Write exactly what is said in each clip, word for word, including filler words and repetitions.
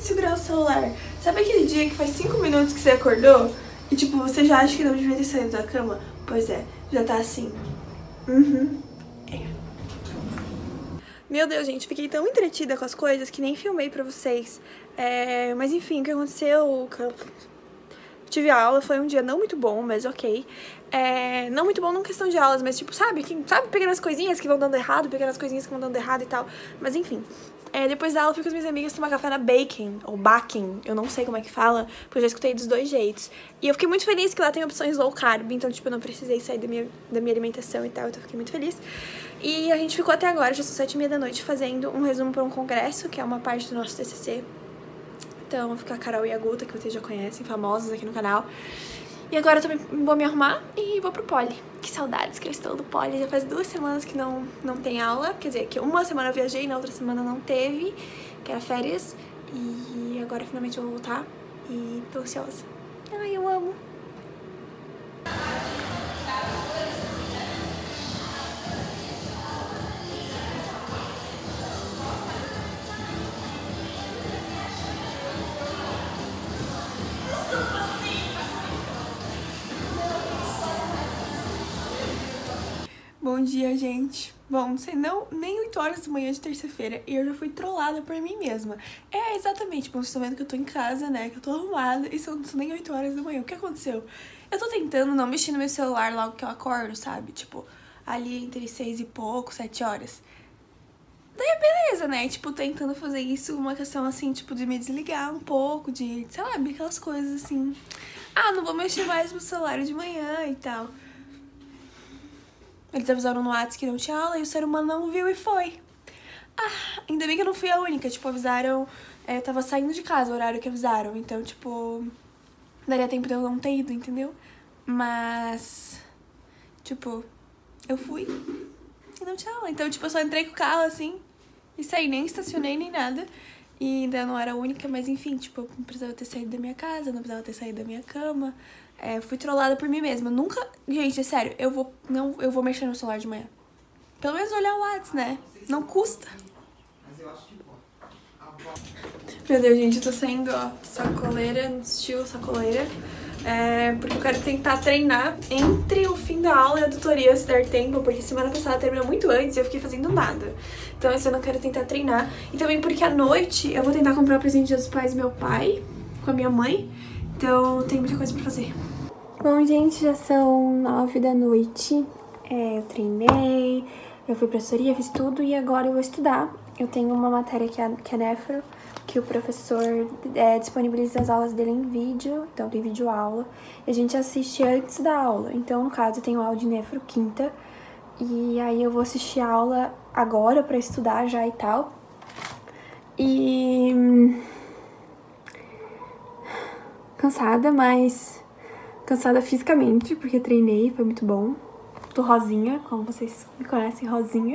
de segurar o celular. Sabe aquele dia que faz cinco minutos que você acordou e tipo, você já acha que não devia ter saído da cama? Pois é, já tá assim. Uhum. É. Meu Deus, gente, fiquei tão entretida com as coisas que nem filmei pra vocês. É, mas enfim, o que aconteceu? Tive aula, foi um dia não muito bom, mas ok. É, não muito bom não questão de aulas, mas tipo, sabe? Que, sabe, pequenas coisinhas que vão dando errado, pequenas coisinhas que vão dando errado e tal. Mas enfim. É, depois da aula, fui com as minhas amigas tomar café na Bacon, ou Baking, eu não sei como é que fala, porque eu já escutei dos dois jeitos. E eu fiquei muito feliz que lá tem opções low carb, então, tipo, eu não precisei sair da minha, da minha alimentação e tal, então eu fiquei muito feliz. E a gente ficou até agora, já são sete e meia da noite, fazendo um resumo para um congresso, que é uma parte do nosso T C C. Então, fica a Carol e a Guta, que vocês já conhecem, famosos aqui no canal. E agora eu também vou me arrumar e vou pro Poli. Que saudades que eu estou do Poli. Já faz duas semanas que não, não tem aula. Quer dizer, que uma semana eu viajei, na outra semana não teve, que era férias. E agora finalmente eu vou voltar e tô ansiosa. Ai, eu amo. Bom dia, gente. Bom, não sei não, nem oito horas da manhã de terça-feira e eu já fui trollada por mim mesma. É, exatamente, bom, vocês estão vendo que eu tô em casa, né, que eu tô arrumada e são, são nem oito horas da manhã. O que aconteceu? Eu tô tentando não mexer no meu celular logo que eu acordo, sabe? Tipo, ali entre seis e pouco, sete horas. Daí beleza, né? Tipo, tentando fazer isso uma questão assim, tipo, de me desligar um pouco, de, sei lá, aquelas coisas assim. Ah, não vou mexer mais no celular de manhã e tal. Eles avisaram no WhatsApp que não tinha aula e o ser humano não viu e foi. Ah, ainda bem que eu não fui a única. Tipo, avisaram... É, eu tava saindo de casa, o horário que avisaram. Então, tipo... daria tempo de eu não ter ido, entendeu? Mas... tipo... eu fui e não tinha aula. Então, tipo, eu só entrei com o carro, assim... e saí, nem estacionei, nem nada. E ainda não era a única, mas enfim, tipo... eu não precisava ter saído da minha casa, não precisava ter saído da minha cama... É, fui trollada por mim mesma. Nunca... gente, é sério, eu vou, não, eu vou mexer no celular de manhã. Pelo menos olhar o WhatsApp, né? Não custa. Meu Deus, gente, eu tô saindo, ó, sacoleira, estilo sacoleira. É, porque eu quero tentar treinar entre o fim da aula e a tutoria, se der tempo. Porque semana passada terminou muito antes e eu fiquei fazendo nada. Então esse ano eu quero tentar treinar. E também porque à noite eu vou tentar comprar o presente dos pais do meu pai, com a minha mãe. Então tem muita coisa pra fazer. Bom, gente, já são nove da noite. É, eu treinei, eu fui pra assessoria, fiz tudo e agora eu vou estudar. Eu tenho uma matéria que é, que é nefro, que o professor é, disponibiliza as aulas dele em vídeo, então tem vídeo aula. E a gente assiste antes da aula. Então, no caso, eu tenho aula de nefro quinta. E aí eu vou assistir a aula agora pra estudar já e tal. E... cansada, mas... cansada fisicamente, porque treinei, foi muito bom. Tô rosinha, como vocês me conhecem, rosinha.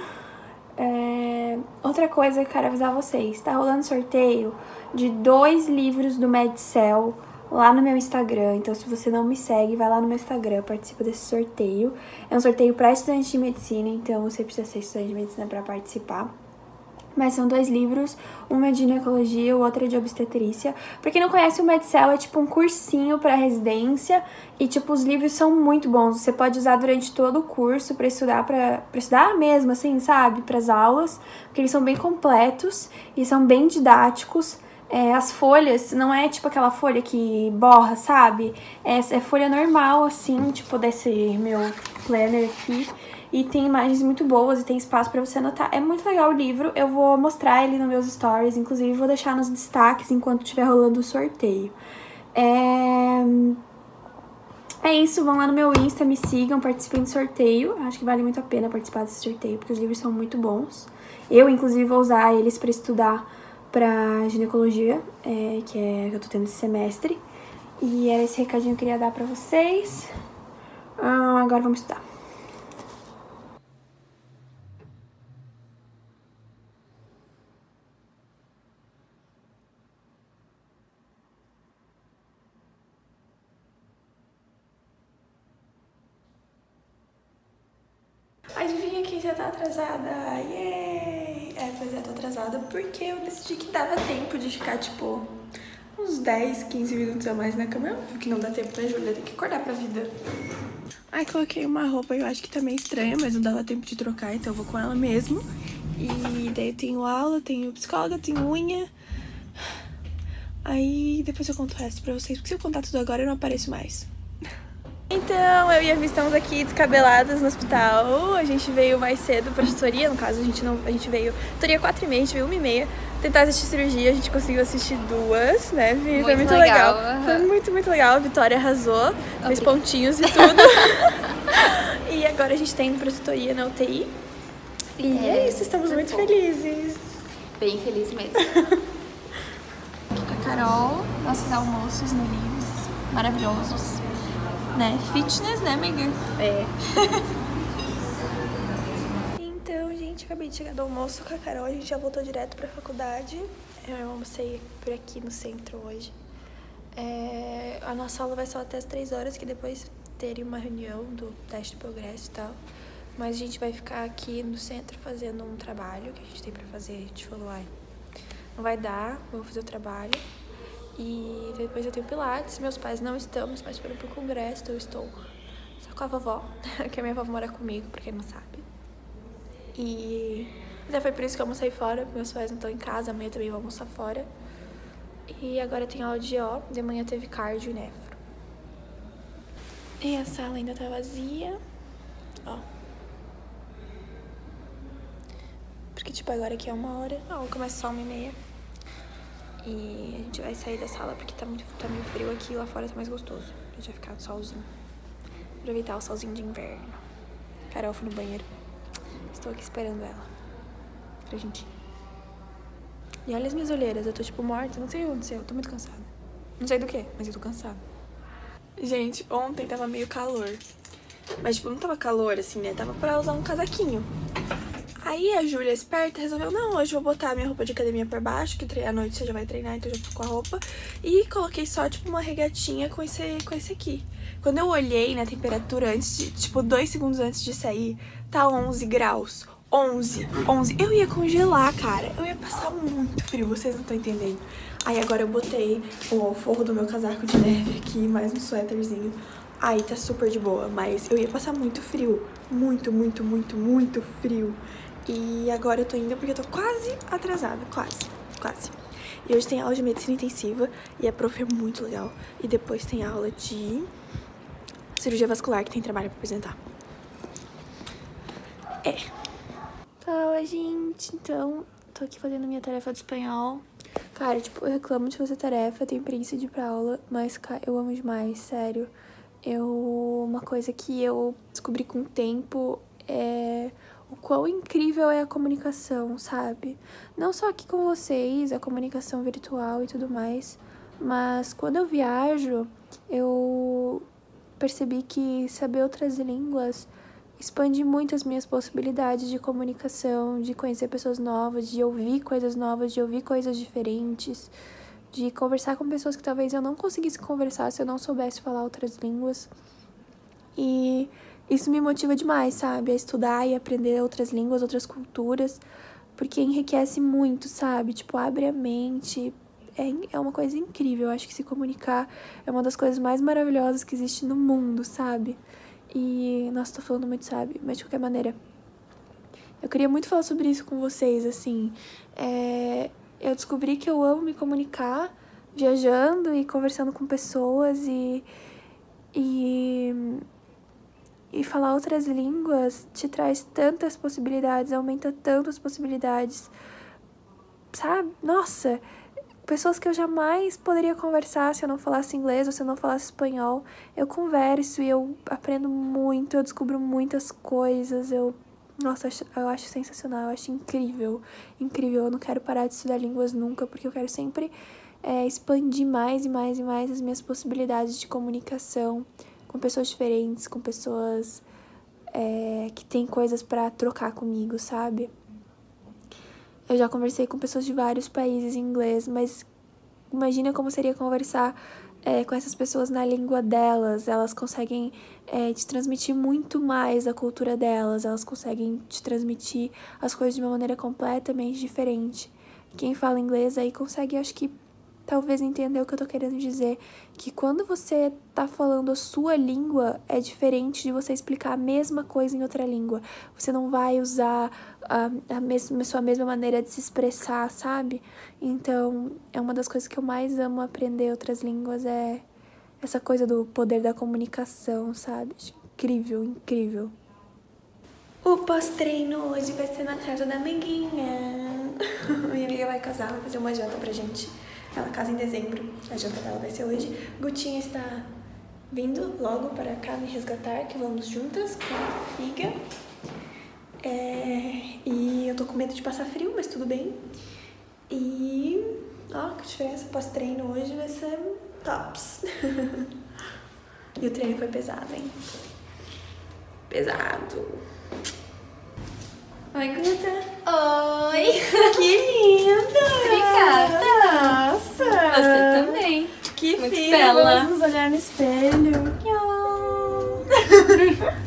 É... outra coisa que eu quero avisar vocês, tá rolando sorteio de dois livros do Medcel lá no meu Instagram. Então, se você não me segue, vai lá no meu Instagram, participa desse sorteio. É um sorteio para estudante de medicina, então você precisa ser estudante de medicina para participar. Mas são dois livros, um é de ginecologia, o outro é de obstetrícia. Pra quem não conhece, o Medcel é tipo um cursinho pra residência e tipo, os livros são muito bons. Você pode usar durante todo o curso pra estudar, pra, pra estudar mesmo, assim, sabe? Pras aulas, porque eles são bem completos e são bem didáticos. É, as folhas, não é tipo aquela folha que borra, sabe? É, é folha normal, assim, tipo desse meu planner aqui. E tem imagens muito boas e tem espaço pra você anotar. É muito legal o livro, eu vou mostrar ele nos meus stories, inclusive vou deixar nos destaques enquanto estiver rolando o sorteio. É... é isso, vão lá no meu Insta, me sigam, participem do sorteio. Acho que vale muito a pena participar desse sorteio, porque os livros são muito bons. Eu, inclusive, vou usar eles pra estudar pra ginecologia, é, que é que eu tô tendo esse semestre. E era esse recadinho que eu queria dar pra vocês. Ah, agora vamos estudar. Adivinha quem já tá atrasada? Yay! É pois é, tô atrasada porque eu decidi que dava tempo de ficar, tipo, uns dez, quinze minutos a mais na cama. Óbvio que não dá tempo, né, Júlia? Tem que acordar pra vida. Ai, coloquei uma roupa, eu acho que tá meio estranha, mas não dava tempo de trocar, então eu vou com ela mesmo. E daí eu tenho aula, tenho psicóloga, tenho unha. Aí depois eu conto o resto pra vocês, porque se eu contar tudo agora eu não apareço mais. Então, eu e a Vi estamos aqui descabeladas no hospital. A gente veio mais cedo pra tutoria, no caso a gente não, a gente veio tutoria quatro e meia, a gente veio uma e meia tentar assistir cirurgia, a gente conseguiu assistir duas, né, Vi? Muito Foi muito legal. legal. Uhum. Foi muito, muito legal. A Vitória arrasou, Obrigada. fez pontinhos e tudo. E agora a gente tá indo pra tutoria na U T I. E é, é isso, estamos muito bom. felizes. Bem feliz mesmo. Aqui com a Carol, nossos almoços no Livres, maravilhosos. Né? Fitness, né, amiga? É. Então, gente, acabei de chegar do almoço com a Carol. A gente já voltou direto pra faculdade. Eu almocei por aqui no centro hoje. É, a nossa aula vai só até as três horas, que depois teria uma reunião do teste de progresso e tal. Mas a gente vai ficar aqui no centro fazendo um trabalho que a gente tem pra fazer. A gente falou, ai, não vai dar, vamos fazer o trabalho. E depois eu tenho pilates, meus pais não estão, meus pais foram pro congresso, então eu estou só com a vovó, que a minha vovó mora comigo, pra quem não sabe. E até foi por isso que eu almocei fora, porque meus pais não estão em casa, amanhã também vou almoçar fora. E agora tem aula de ó, de manhã teve cardio e nefro. E a sala ainda tá vazia, ó. Porque tipo, agora aqui é uma hora, a aula começa só uma e meia. E a gente vai sair da sala porque tá, muito, tá meio frio aqui, lá fora tá mais gostoso. A gente vai ficar no solzinho. Aproveitar o solzinho de inverno. Carol foi no banheiro. Estou aqui esperando ela. Pra gente ir. E olha as minhas olheiras, eu tô tipo morta, não sei o que aconteceu, eu tô muito cansada. Não sei do que, mas eu tô cansada. Gente, ontem tava meio calor. Mas tipo, não tava calor assim, né? Tava pra usar um casaquinho. Aí a Júlia, esperta, resolveu, não, hoje eu vou botar a minha roupa de academia por baixo, que à noite você já vai treinar, então eu já fico com a roupa. E coloquei só, tipo, uma regatinha com esse, com esse aqui. Quando eu olhei na temperatura, antes de, tipo, dois segundos antes de sair, tá onze graus. onze, onze. Eu ia congelar, cara. Eu ia passar muito frio, vocês não estão entendendo. Aí agora eu botei o forro do meu casaco de neve aqui, mais um suéterzinho. Aí tá super de boa, mas eu ia passar muito frio. Muito, muito, muito, muito frio. E agora eu tô indo porque eu tô quase atrasada, quase, quase. E hoje tem aula de medicina intensiva e a prof é muito legal. E depois tem aula de cirurgia vascular, que tem trabalho pra apresentar. É. Fala, gente. Então, tô aqui fazendo minha tarefa de espanhol. Cara, tipo, eu reclamo de fazer tarefa, tenho preguiça de ir pra aula, mas, cara, eu amo demais, sério. Eu... Uma coisa que eu descobri com o tempo é... o quão incrível é a comunicação, sabe? Não só aqui com vocês, a comunicação virtual e tudo mais, mas quando eu viajo, eu percebi que saber outras línguas expande muito as minhas possibilidades de comunicação, de conhecer pessoas novas, de ouvir coisas novas, de ouvir coisas diferentes, de conversar com pessoas que talvez eu não conseguisse conversar se eu não soubesse falar outras línguas. E isso me motiva demais, sabe? A estudar e aprender outras línguas, outras culturas, porque enriquece muito, sabe? Tipo, abre a mente. É, é uma coisa incrível. Eu acho que se comunicar é uma das coisas mais maravilhosas que existe no mundo, sabe? E, nossa, tô falando muito, sabe? Mas de qualquer maneira, eu queria muito falar sobre isso com vocês, assim. É, eu descobri que eu amo me comunicar viajando e conversando com pessoas e... e E falar outras línguas te traz tantas possibilidades, aumenta tantas possibilidades, sabe? Nossa, pessoas que eu jamais poderia conversar se eu não falasse inglês ou se eu não falasse espanhol. Eu converso e eu aprendo muito, eu descubro muitas coisas, eu... Nossa, eu acho sensacional, eu acho incrível, incrível. Eu não quero parar de estudar línguas nunca, porque eu quero sempre é, expandir mais e mais e mais as minhas possibilidades de comunicação com pessoas diferentes, com pessoas é, que têm coisas pra trocar comigo, sabe? Eu já conversei com pessoas de vários países em inglês, mas imagina como seria conversar é, com essas pessoas na língua delas, elas conseguem é, te transmitir muito mais a cultura delas, elas conseguem te transmitir as coisas de uma maneira completamente diferente. Quem fala inglês aí consegue, acho que, talvez entender o que eu tô querendo dizer, que quando você tá falando a sua língua, é diferente de você explicar a mesma coisa em outra língua. Você não vai usar a, a, mesma, a sua mesma maneira de se expressar, sabe? Então, é uma das coisas que eu mais amo aprender outras línguas, é essa coisa do poder da comunicação, sabe? Incrível, incrível. O pós-treino hoje vai ser na casa da amiguinha. Minha amiga vai casar, vai fazer uma janta pra gente. Ela casa em dezembro, a janta dela vai ser hoje. Gutinha está vindo logo para cá me resgatar, que vamos juntas com a figa. É, e eu tô com medo de passar frio, mas tudo bem. E, ó, que diferença, pós-treino hoje vai ser tops. E o treino foi pesado, hein? Pesado. Oi, Guta. Oi! Que linda! Obrigada! Nossa! Você também. Que muito fina! bela. Vamos nos olhar no espelho.